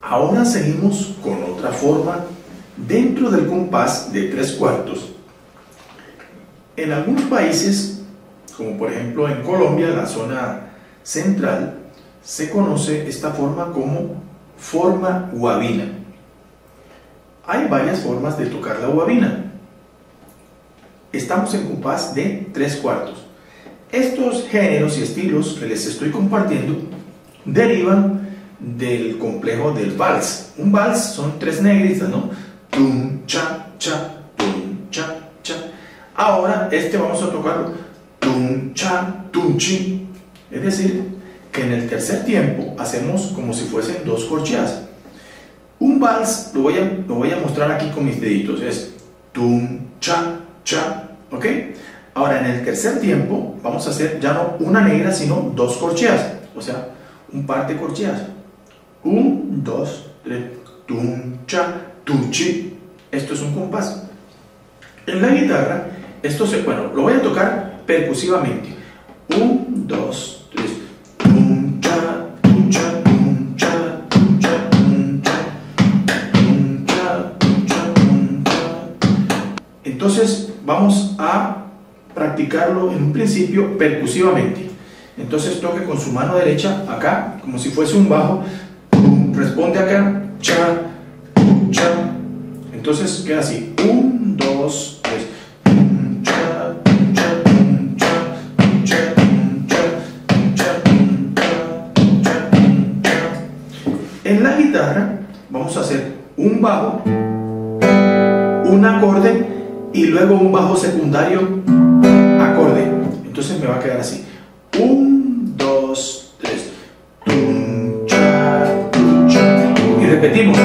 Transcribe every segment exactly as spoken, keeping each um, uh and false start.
Ahora seguimos con otra forma dentro del compás de tres cuartos. En algunos países, como por ejemplo en Colombia, en la zona central, se conoce esta forma como forma guabina. Hay varias formas de tocar la guabina. Estamos en compás de tres cuartos. Estos géneros y estilos que les estoy compartiendo derivan del complejo del vals. Un vals son tres negritas, ¿no? Tum, cha, cha, tum, cha, cha. Ahora este vamos a tocarlo tum, cha, tum, chi. Es decir, que en el tercer tiempo hacemos como si fuesen dos corcheas. Un vals lo voy a, lo voy a mostrar aquí con mis deditos. Es tum, cha, cha, ¿ok? Ahora en el tercer tiempo vamos a hacer ya no una negra, sino dos corcheas. O sea, un par de corcheas. Un, dos, tres, tum, cha, tum, chi. Esto es un compás. En la guitarra, esto se, bueno, lo voy a tocar percusivamente. Un, dos, tres, tum, cha, tum, cha, tum, cha, tum, cha, tum, cha, tum, cha, tum, cha, tum, cha. Entonces vamos a practicarlo en un principio percusivamente. Entonces toque con su mano derecha acá, como si fuese un bajo. Responde acá, cha, cha. Entonces queda así: un, dos, tres. En la guitarra vamos a hacer un bajo, un acorde y luego un bajo secundario, acorde. Entonces me va a quedar así: un, dos, tres. Repetimos.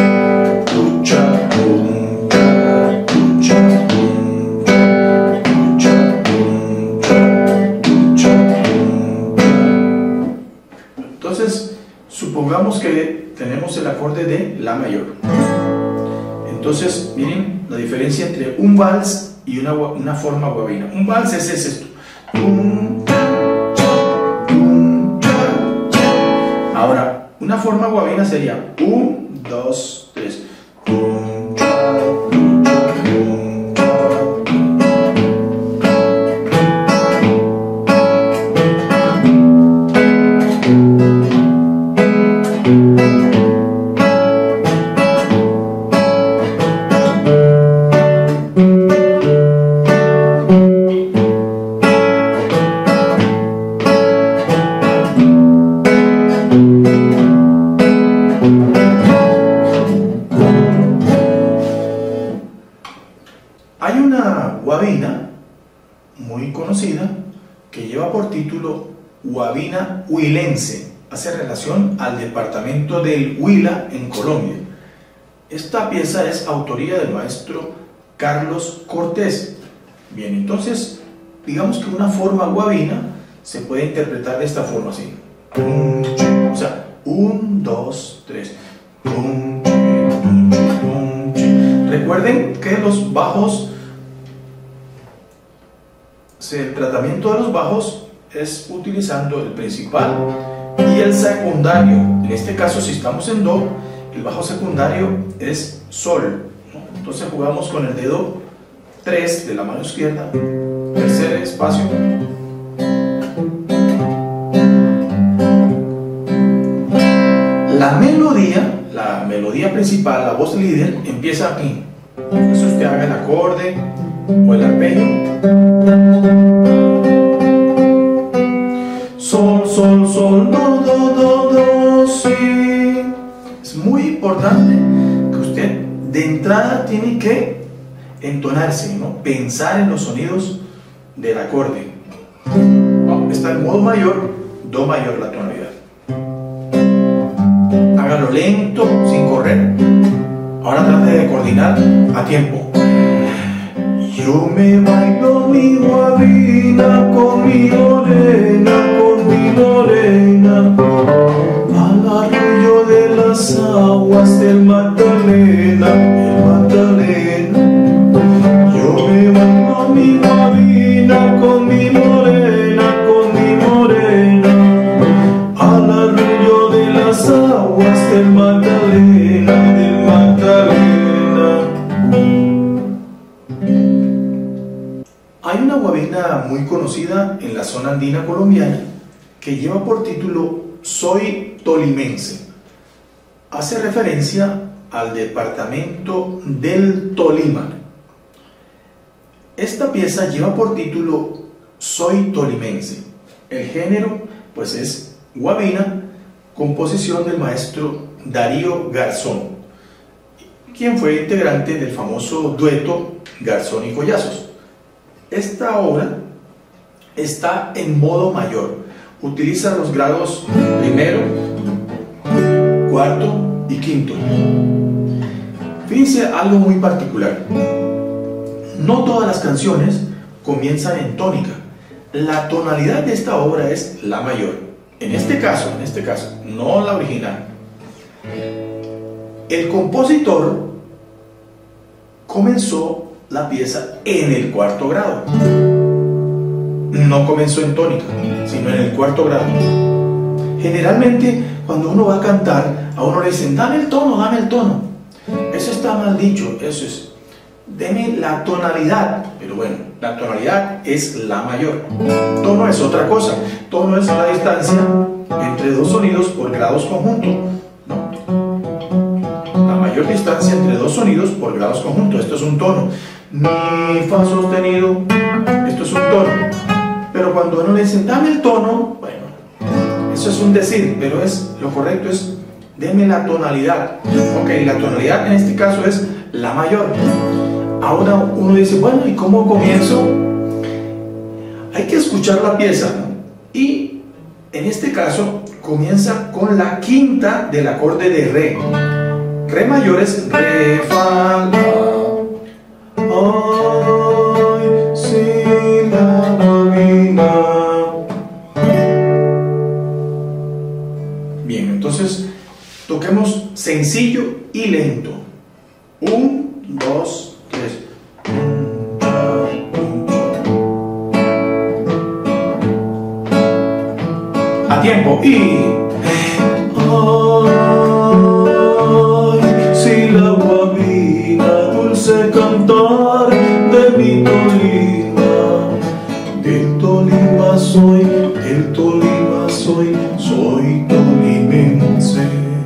Entonces, supongamos que tenemos el acorde de La mayor. Entonces, miren la diferencia entre un vals y una, una forma guabina. Un vals es, es esto. Ahora, una forma guabina sería un, dos, tres. Hay una guabina muy conocida que lleva por título Guabina Huilense. Hace relación al departamento del Huila en Colombia. Esta pieza es autoría del maestro Carlos Cortés. Bien, entonces digamos que una forma guabina se puede interpretar de esta forma así. O sea, un, dos, tres. Recuerden que los bajos, el tratamiento de los bajos es utilizando el principal y el secundario. En este caso, si estamos en do, el bajo secundario es sol, ¿no? Entonces jugamos con el dedo tres de la mano izquierda, tercer espacio, la melodía, la melodía principal, la voz líder, empieza aquí. Eso usted haga el acorde o el arpegio. Sol, sol, sol, do, do, do, do, si. Es muy importante que usted de entrada tiene que entonarse, ¿no? Pensar en los sonidos del acorde. Está en modo mayor, do mayor la tonalidad. Hágalo lento, sin correr. Ahora trate de coordinar a tiempo. Yo me bailo mi guabina con mi morena, con mi morena, al arroyo de las aguas del Magdalena, el Magdalena. Yo me bailo mi guabina con mi morena, con mi morena, al arroyo de las aguas del Magdalena. conocida en la zona andina colombiana que lleva por título Soy Tolimense. Hace referencia al departamento del Tolima. Esta pieza lleva por título Soy Tolimense. El género pues es guabina, composición del maestro Darío Garzón, quien fue integrante del famoso dueto Garzón y Collazos. Esta obra está en modo mayor, utiliza los grados primero, cuarto y quinto. Fíjense algo muy particular: no todas las canciones comienzan en tónica. La tonalidad de esta obra es la mayor. En este caso, en este caso, no la original. El compositor comenzó la pieza en el cuarto grado. No comenzó en tónica, sino en el cuarto grado. Generalmente, cuando uno va a cantar, a uno le dicen, dame el tono, dame el tono. Eso está mal dicho, eso es, deme la tonalidad. Pero bueno, la tonalidad es la mayor. Tono es otra cosa. Tono es la distancia entre dos sonidos por grados conjuntos. No. La mayor distancia entre dos sonidos por grados conjuntos. Esto es un tono. Mi, fa sostenido. Esto es un tono. Pero cuando uno le dicen, dame el tono, bueno, eso es un decir, pero es, lo correcto es, deme la tonalidad. Ok, la tonalidad en este caso es la mayor. Ahora uno dice, bueno, ¿y cómo comienzo? Hay que escuchar la pieza, ¿no? Y en este caso comienza con la quinta del acorde de re. Re mayor es re, fa, la. Ay, si la guabina. Bien, entonces toquemos sencillo y lento. Un, dos, tres. A tiempo y ay, si la guabina, dulce cantar de mi Tolima, del Tolima soy, del Tolima soy, soy tolimense.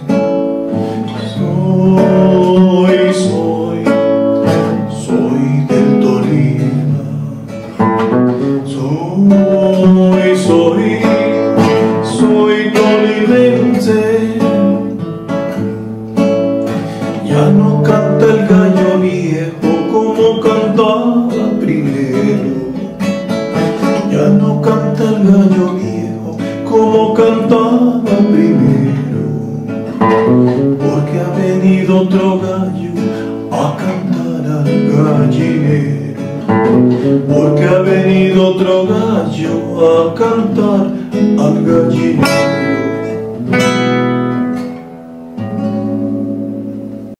Soy, soy, soy del Tolima. Soy, soy, soy tolimense. Ya no canta el gallo viejo como cantaba primero. Ya no canta el gallo viejo como cantaba primero. Porque ha venido otro gallo a cantar al gallinero.